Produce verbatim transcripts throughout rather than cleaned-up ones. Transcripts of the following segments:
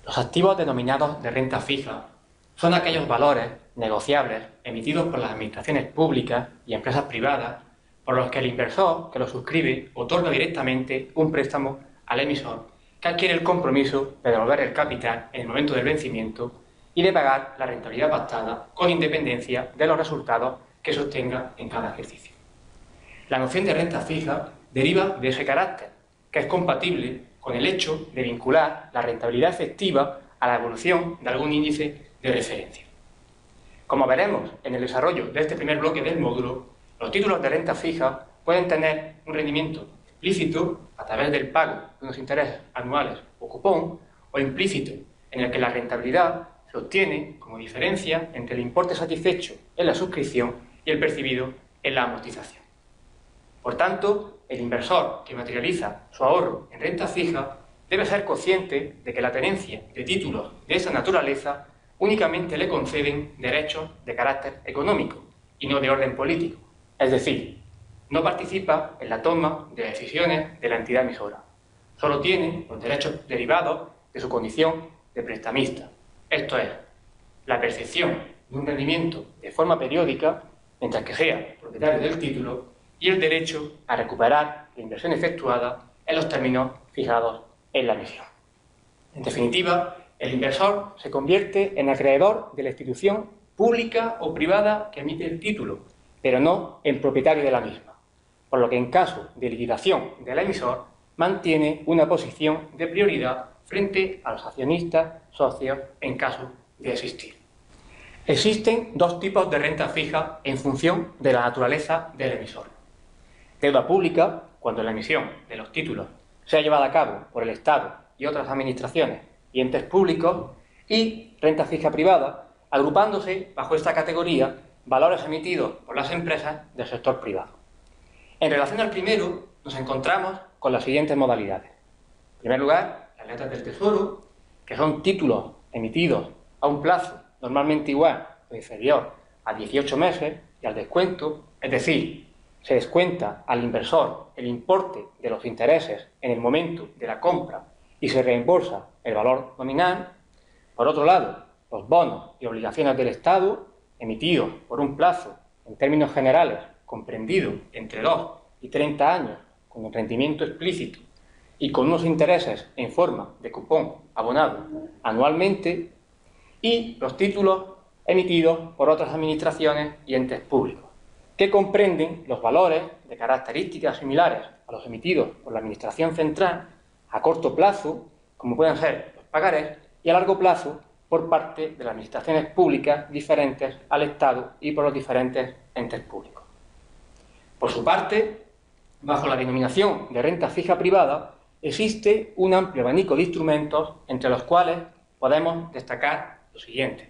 Los activos denominados de renta fija son aquellos valores negociables emitidos por las administraciones públicas y empresas privadas por los que el inversor que los suscribe otorga directamente un préstamo al emisor que adquiere el compromiso de devolver el capital en el momento del vencimiento y de pagar la rentabilidad pactada con independencia de los resultados que se obtenga en cada ejercicio. La noción de renta fija deriva de ese carácter, que es compatible con el hecho de vincular la rentabilidad efectiva a la evolución de algún índice de referencia. Como veremos en el desarrollo de este primer bloque del módulo, los títulos de renta fija pueden tener un rendimiento explícito a través del pago de unos intereses anuales o cupón, o implícito, en el que la rentabilidad se obtiene como diferencia entre el importe satisfecho en la suscripción y el percibido en la amortización. Por tanto, el inversor que materializa su ahorro en renta fija debe ser consciente de que la tenencia de títulos de esa naturaleza únicamente le conceden derechos de carácter económico y no de orden político, es decir, no participa en la toma de decisiones de la entidad emisora, solo tiene los derechos derivados de su condición de prestamista, esto es, la percepción de un rendimiento de forma periódica mientras que sea propietario del título y el derecho a recuperar la inversión efectuada en los términos fijados en la emisión. En definitiva, el inversor se convierte en acreedor de la institución pública o privada que emite el título, pero no en propietario de la misma, por lo que en caso de liquidación del emisor mantiene una posición de prioridad frente a los accionistas socios en caso de existir. Existen dos tipos de renta fija en función de la naturaleza del emisor. Deuda pública, cuando la emisión de los títulos sea llevada a cabo por el Estado y otras administraciones y entes públicos, y renta fija privada, agrupándose bajo esta categoría valores emitidos por las empresas del sector privado. En relación al primero, nos encontramos con las siguientes modalidades. En primer lugar, las letras del Tesoro, que son títulos emitidos a un plazo normalmente igual o inferior a dieciocho meses y al descuento, es decir, se descuenta al inversor el importe de los intereses en el momento de la compra y se reembolsa el valor nominal. Por otro lado, los bonos y obligaciones del Estado, emitidos por un plazo, en términos generales, comprendido entre dos y treinta años, con un rendimiento explícito y con unos intereses en forma de cupón abonado anualmente, y los títulos emitidos por otras administraciones y entes públicos, que comprenden los valores de características similares a los emitidos por la Administración Central a corto plazo, como pueden ser los pagarés, y a largo plazo por parte de las administraciones públicas diferentes al Estado y por los diferentes entes públicos. Por su parte, bajo la denominación de renta fija privada, existe un amplio abanico de instrumentos entre los cuales podemos destacar lo siguiente.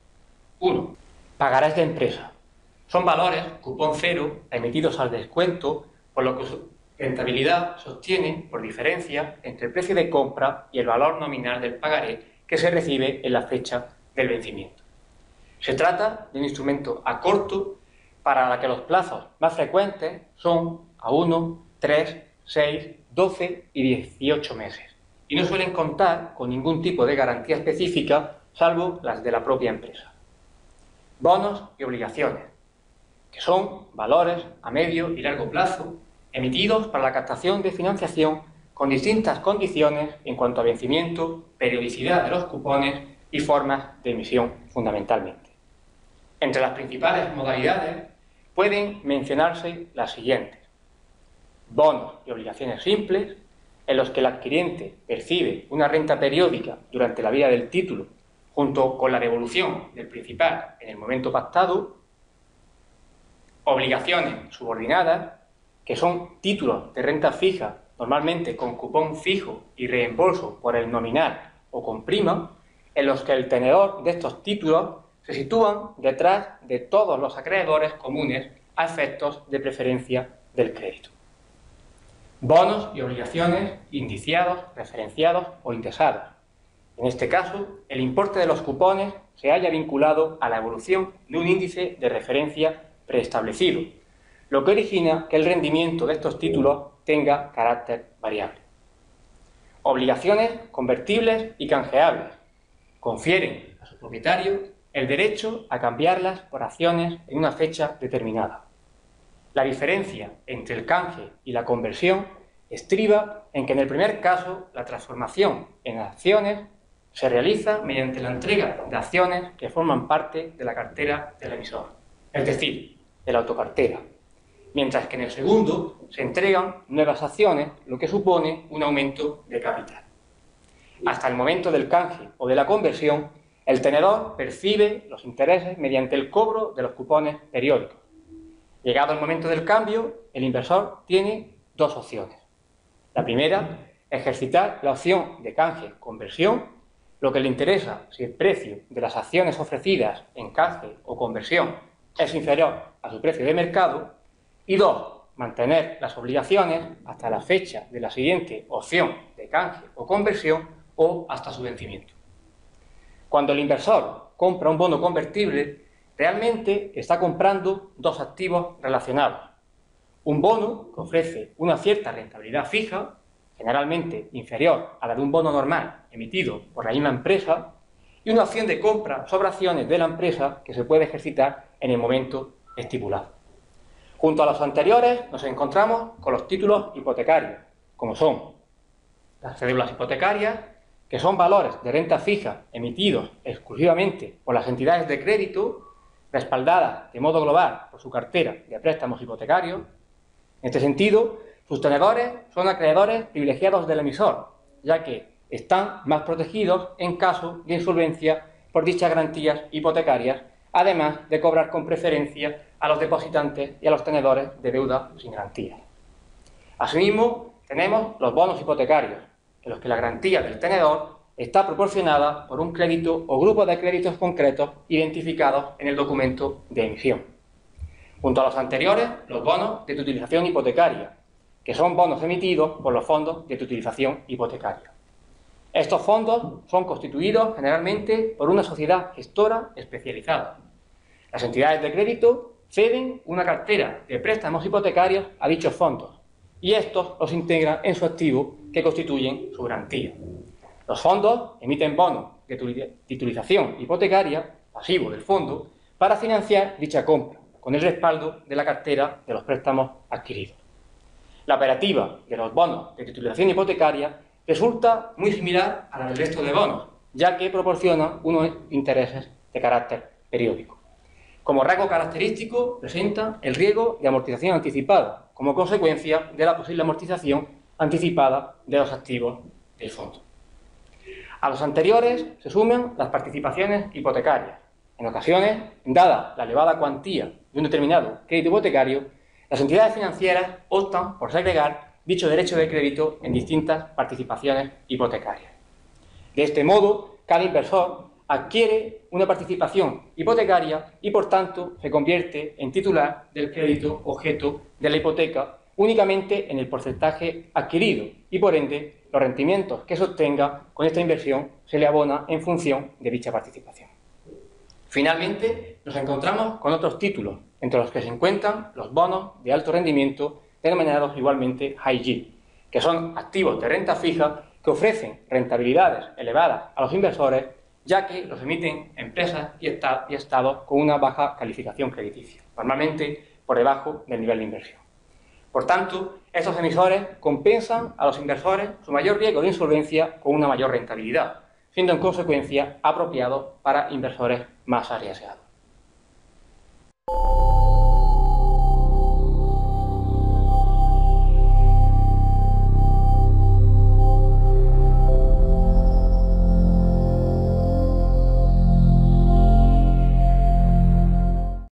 uno. Pagarés de empresa. Son valores cupón cero emitidos al descuento, por lo que su rentabilidad se obtiene por diferencia entre el precio de compra y el valor nominal del pagaré que se recibe en la fecha del vencimiento. Se trata de un instrumento a corto para la que los plazos más frecuentes son a uno, tres, seis, doce y dieciocho meses y no suelen contar con ningún tipo de garantía específica salvo las de la propia empresa. Bonos y obligaciones, que son valores a medio y largo plazo emitidos para la captación de financiación con distintas condiciones en cuanto a vencimiento, periodicidad de los cupones y formas de emisión fundamentalmente. Entre las principales modalidades pueden mencionarse las siguientes: bonos y obligaciones simples, en los que el adquiriente percibe una renta periódica durante la vida del título junto con la devolución del principal en el momento pactado. Obligaciones subordinadas, que son títulos de renta fija, normalmente con cupón fijo y reembolso por el nominal o con prima, en los que el tenedor de estos títulos se sitúan detrás de todos los acreedores comunes a efectos de preferencia del crédito. Bonos y obligaciones indiciados, referenciados o indexados. En este caso, el importe de los cupones se halla vinculado a la evolución de un índice de referencia preestablecido, lo que origina que el rendimiento de estos títulos tenga carácter variable. Obligaciones convertibles y canjeables, confieren a su propietario el derecho a cambiarlas por acciones en una fecha determinada. La diferencia entre el canje y la conversión estriba en que en el primer caso la transformación en acciones se realiza mediante la entrega de acciones que forman parte de la cartera del emisor, es decir, de la autocartera, mientras que en el segundo se entregan nuevas acciones, lo que supone un aumento de capital. Hasta el momento del canje o de la conversión, el tenedor percibe los intereses mediante el cobro de los cupones periódicos. Llegado el momento del cambio, el inversor tiene dos opciones. La primera, ejercitar la opción de canje-conversión, lo que le interesa si el precio de las acciones ofrecidas en canje o conversión es inferior a su precio de mercado. Y dos, mantener las obligaciones hasta la fecha de la siguiente opción de canje o conversión o hasta su vencimiento. Cuando el inversor compra un bono convertible, realmente está comprando dos activos relacionados. Un bono que ofrece una cierta rentabilidad fija, generalmente inferior a la de un bono normal emitido por la misma empresa, y una opción de compra sobre acciones de la empresa que se puede ejercitar en el momento estipulado. Junto a los anteriores nos encontramos con los títulos hipotecarios, como son las cédulas hipotecarias, que son valores de renta fija emitidos exclusivamente por las entidades de crédito, respaldadas de modo global por su cartera de préstamos hipotecarios. En este sentido, sus tenedores son acreedores privilegiados del emisor, ya que están más protegidos en caso de insolvencia por dichas garantías hipotecarias, además de cobrar con preferencia a los depositantes y a los tenedores de deuda sin garantía. Asimismo, tenemos los bonos hipotecarios, en los que la garantía del tenedor está proporcionada por un crédito o grupo de créditos concretos identificados en el documento de emisión. Junto a los anteriores, los bonos de tutelización hipotecaria, que son bonos emitidos por los fondos de tutelización hipotecaria. Estos fondos son constituidos generalmente por una sociedad gestora especializada. Las entidades de crédito ceden una cartera de préstamos hipotecarios a dichos fondos y estos los integran en su activo que constituyen su garantía. Los fondos emiten bonos de titulización hipotecaria, pasivo del fondo, para financiar dicha compra, con el respaldo de la cartera de los préstamos adquiridos. La operativa de los bonos de titulización hipotecaria resulta muy similar a la del resto de bonos, ya que proporciona unos intereses de carácter periódico. Como rasgo característico, presenta el riesgo de amortización anticipada, como consecuencia de la posible amortización anticipada de los activos del fondo. A los anteriores se suman las participaciones hipotecarias. En ocasiones, dada la elevada cuantía de un determinado crédito hipotecario, las entidades financieras optan por segregar dicho derecho de crédito en distintas participaciones hipotecarias. De este modo, cada inversor adquiere una participación hipotecaria y, por tanto, se convierte en titular del crédito objeto de la hipoteca únicamente en el porcentaje adquirido y, por ende, los rendimientos que se obtenga con esta inversión se le abona en función de dicha participación. Finalmente, nos encontramos con otros títulos, entre los que se encuentran los bonos de alto rendimiento denominados igualmente high yield, que son activos de renta fija que ofrecen rentabilidades elevadas a los inversores, ya que los emiten empresas y estados con una baja calificación crediticia, normalmente por debajo del nivel de inversión. Por tanto, estos emisores compensan a los inversores su mayor riesgo de insolvencia con una mayor rentabilidad, siendo en consecuencia apropiados para inversores más arriesgados.